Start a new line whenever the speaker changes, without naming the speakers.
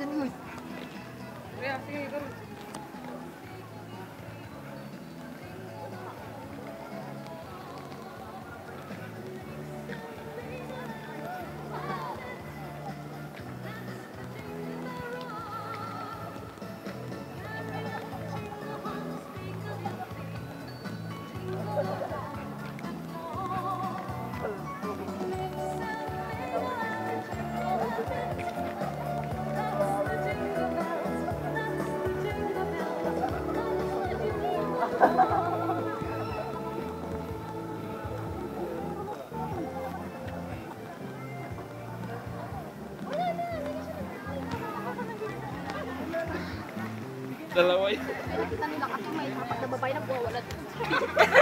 dyan, uy.
Kaya, sige, garo.
Dalawa yun.
Nakita nila kasi may tapat na babae na buwawala.